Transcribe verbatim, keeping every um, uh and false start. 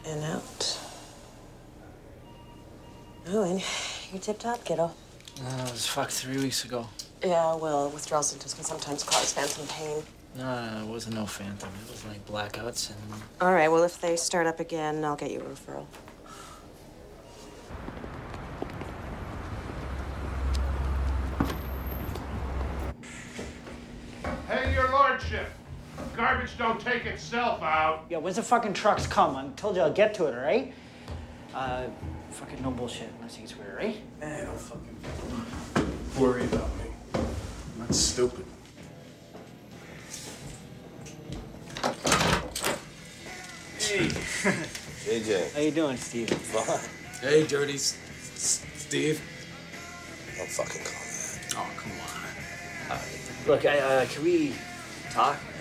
and out. Oh, and you're tip-top, kiddo. Uh, I was fucked three weeks ago. Yeah, well, withdrawal symptoms can sometimes cause phantom pain. No, no, no, it wasn't no phantom. It was like blackouts and... All right, well, if they start up again, I'll get you a referral. Hey, your lordship. Garbage don't take itself out. Yo, when's the fucking trucks come? I told you I'll get to it, all right? Uh, fucking no bullshit unless it gets weird, right? Man, don't fucking worry about me. I'm not stupid. Hey. Hey, Jay. How you doing, Steve? Fine. Hey, Dirty S S Steve. Don't fucking call me that. Oh, come on. Uh, look, I, uh, can we talk?